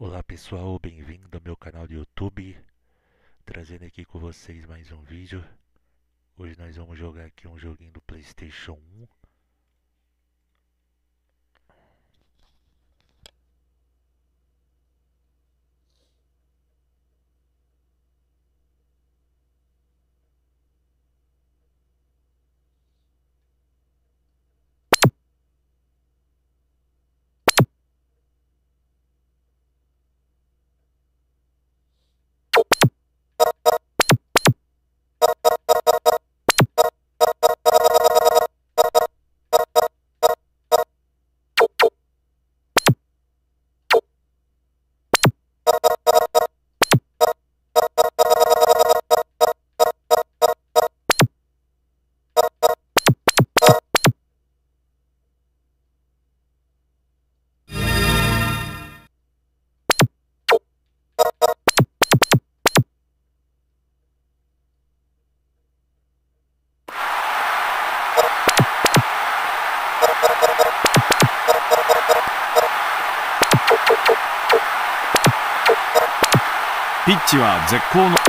Olá pessoal, bem-vindo ao meu canal do YouTube, trazendo aqui com vocês mais um vídeo. Hoje nós vamos jogar aqui um joguinho do PlayStation 1. ピッチは絶好の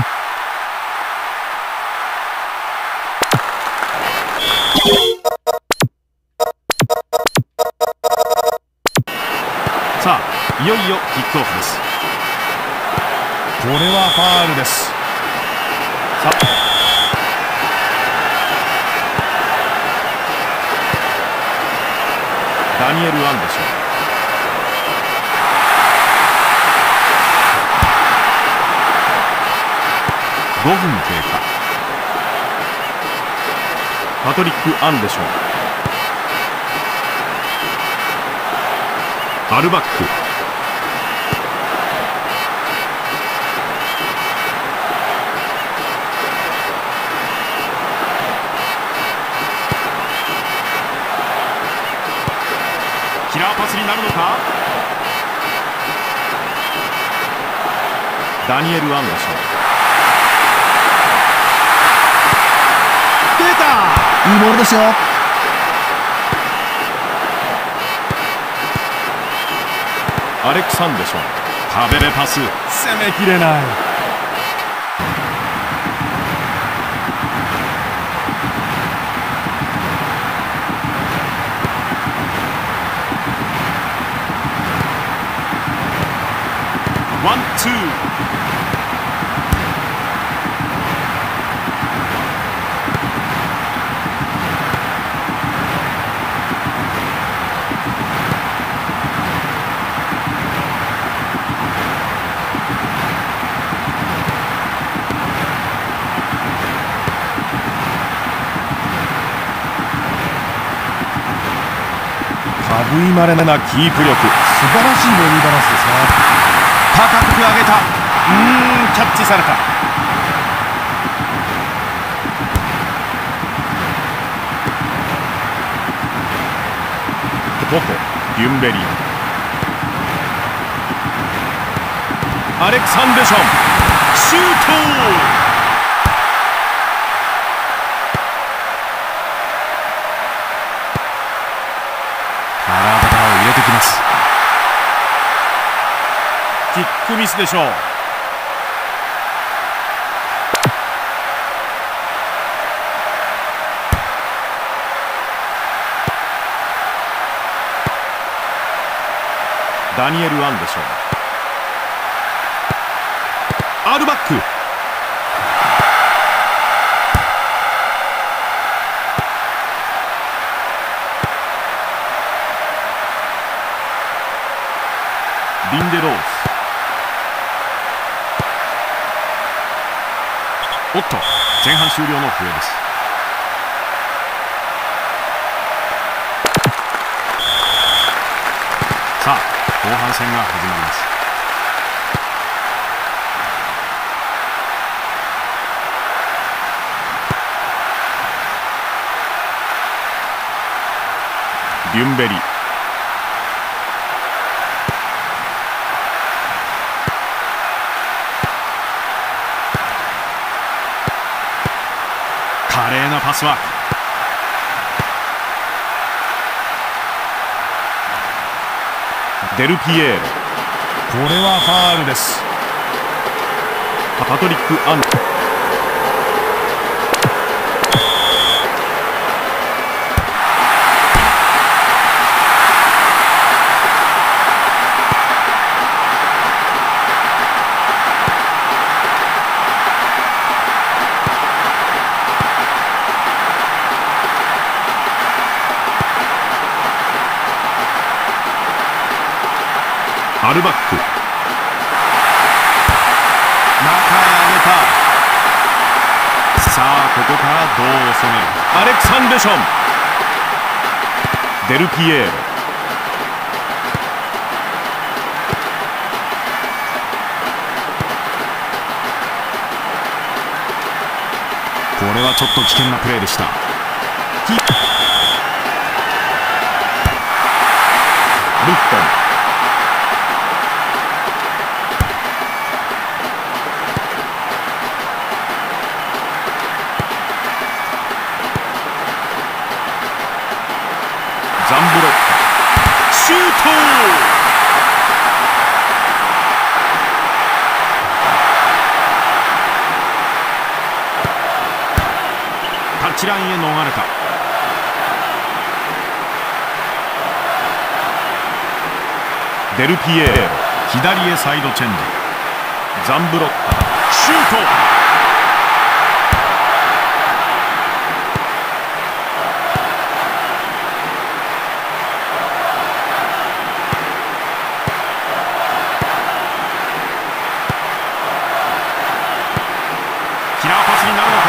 さあいよいよキックオフです。これはファールです。さあダニエル・アンデション、5分経過。パトリック・アンデション、アルバック、キラーパスになるのか。ダニエル・アンデション、出た、 いいボールですよ。 アレクサンデション、壁でパス、攻めきれない。ワンツー。類まれなキープ力、素晴らしいボディバランスですね。高く上げた、キャッチされた。ボコ、ギュンベリー、アレクサンデション、シュート。キックミスでしょう。ダニエル・アンデション、アルバック、リンデロース、おっと、前半終了の笛です。さあ後半戦が始まります。デュンベリ、華麗なパスワーク。デルピエール、 これはファールです。パトリック・アン。アルバック、中へ上げた。さあここからどう攻める。アレクサンデション、デルピエール、これはちょっと危険なプレーでした。ルフトン、ザンブロック、シュート。タッチラインへ逃れた。デルピエール、左へサイドチェンジ。ザンブロック、シュート。キラーパスになるのか。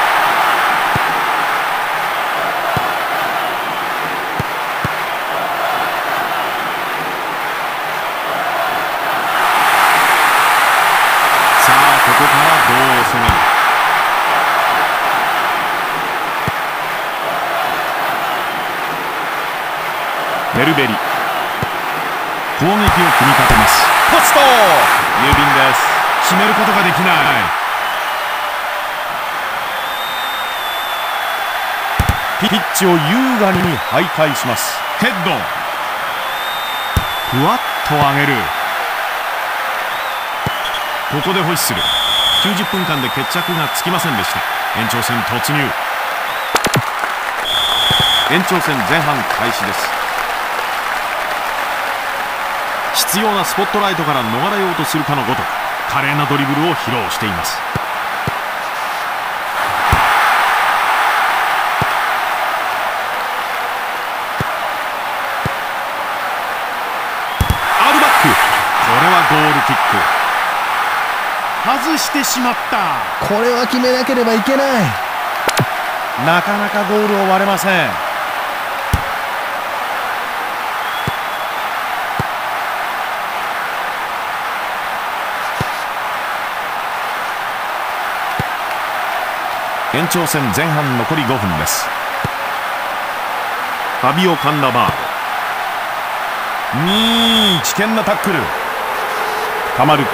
さあここからどう攻める。メルベリ、攻撃を組み立てます。ポスト、郵便です。決めることができない。ピッチを優雅に徘徊します。ヘッド、ふわっと上げる。ここでホイッスル。90分間で決着がつきませんでした。延長戦突入。延長戦前半開始です。必要なスポットライトから逃れようとするかのごとく華麗なドリブルを披露しています。これはゴールキック。外してしまった。 これは決めなければいけない。 なかなかゴールを割れません。延長戦前半残り5分です。ファビオ・カンナバール、危険なタックル。カマルク、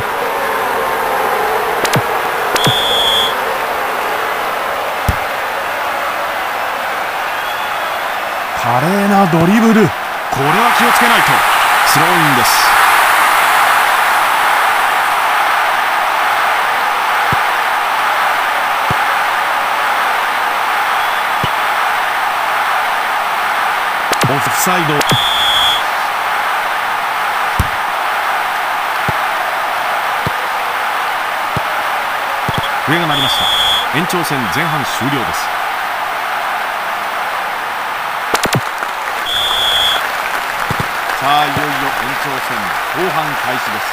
華麗なドリブル。これは気をつけないと。スローインです。オフサイド。笛が鳴りました。延長戦前半終了です。さあいよいよ延長戦後半開始です。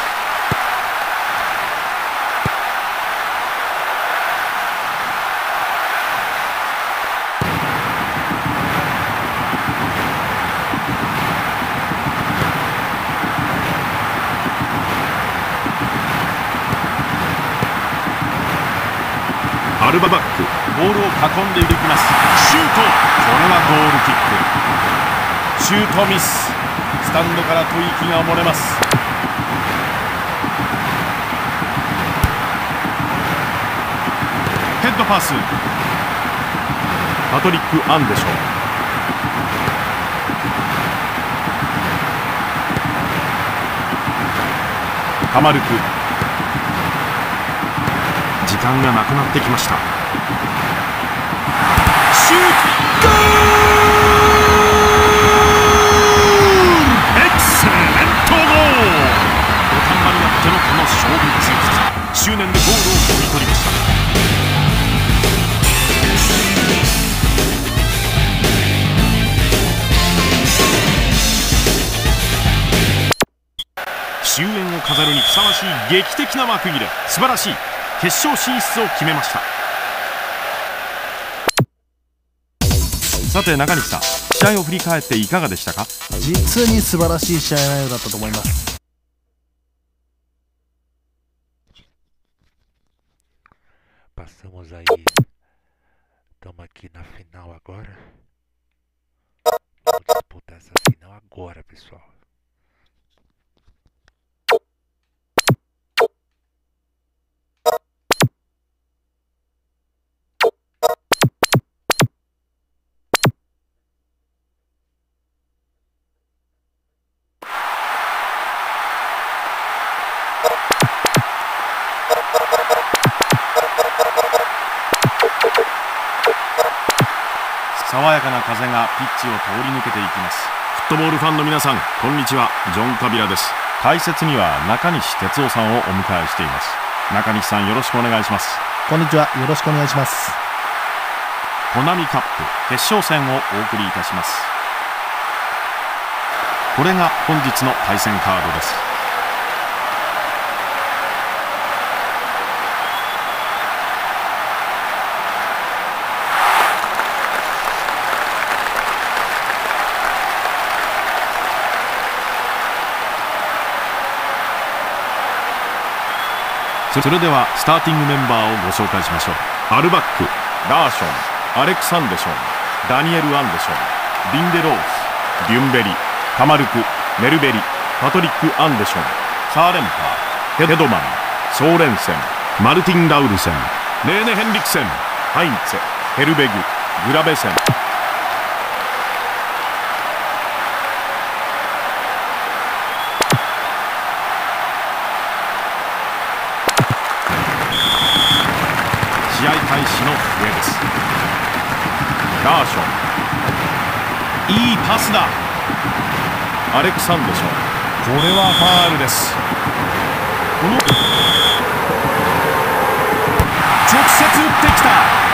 アルババック、ボールを囲んでいきます。シュート。これはゴールキック。シュートミス。スタンドから吐息が漏れます。ヘッドパス。パトリック・アンデション。 カマルク。時間がなくなってきました。シュート、ゴール、エクセレントゴール。土壇場になってのこの勝負強さ、執念でゴールをもぎ取りました。終焉を飾るにふさわしい劇的な幕切れ、素晴らしい決勝進出を決めました。さて中西さん、試合を振り返っていかがでしたか？ 実に素晴らしい試合内容だったと思います。 Passamos aí, estamos aqui na final agora. Vamos disputar essa final agora, pessoal. 爽やかな風がピッチを通り抜けていきます。フットボールファンの皆さん、こんにちは。ジョン・カビラです。解説には中西哲夫さんをお迎えしています。中西さん、よろしくお願いします。 こんにちは、よろしくお願いします。 コナミカップ決勝戦をお送りいたします。これが本日の対戦カードです。それではスターティングメンバーをご紹介しましょう。アルバック、ラーション、アレクサンデション、ダニエル・アンデション、リンデロース、デュンベリ、カマルク、メルベリ、パトリック・アンデション、サーレンパー、ヘドマン、ソーレンセン、マルティン・ラウルセン、レーネ・ヘンリクセン、ハインツェ、ヘルベグ、グラベセン。試合開始の笛です。ラーション、いいパスだ。アレクサンデション、これはファールです。この直接打ってきた。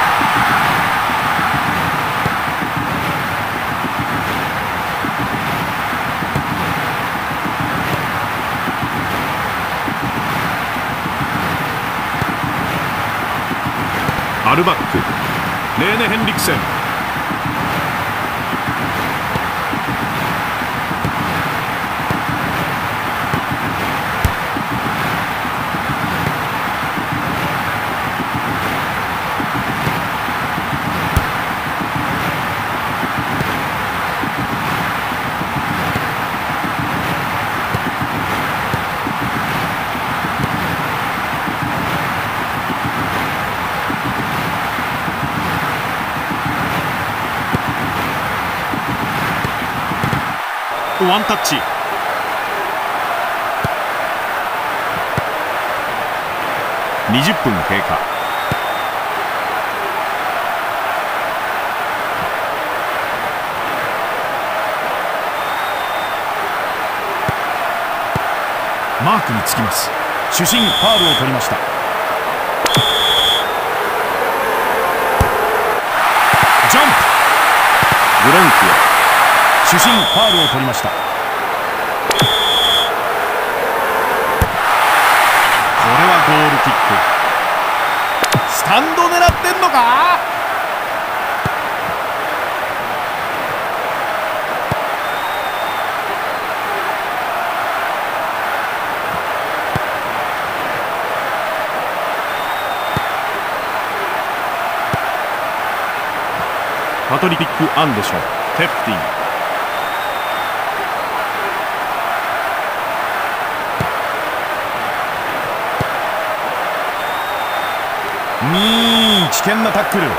アルバック、レーネ・ヘンリクセン。ワンタッチ。20分経過。マークにつきます。主審ファウルを取りました。ジャンプ、グレンクへ。主審ファウルを取りました。これはゴールキック。スタンド狙ってんのか。パトリック・アンデション、テフティン。危険なタックル。ド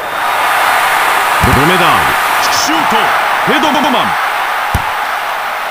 メダール、シュート、ヘドゴマン。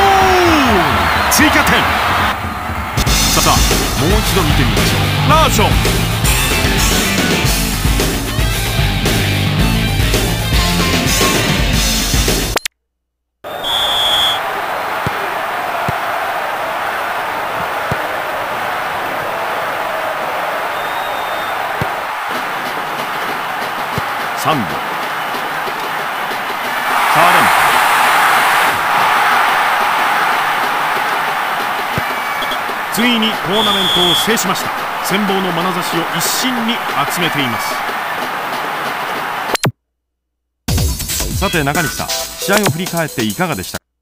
追加点。さあもう一度見てみましょう。ラーション。サンド、カーレン、ついにトーナメントを制しました。羨望の眼差しを一身に集めています。さて中西さん、試合を振り返っていかがでしたか。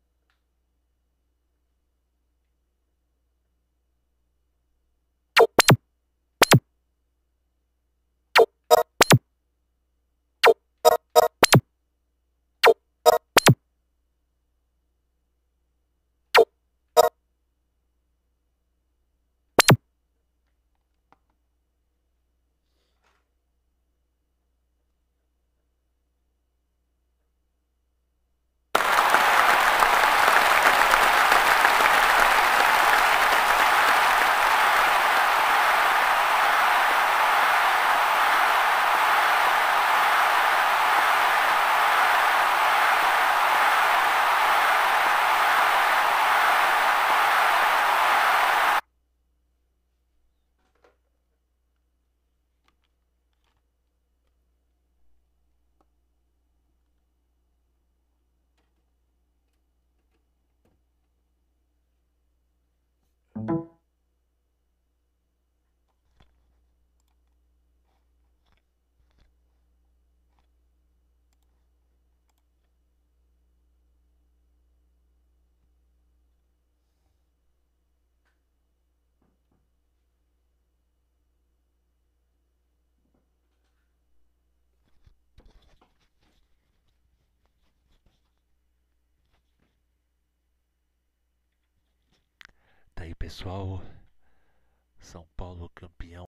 Tá aí, pessoal. São Paulo campeão.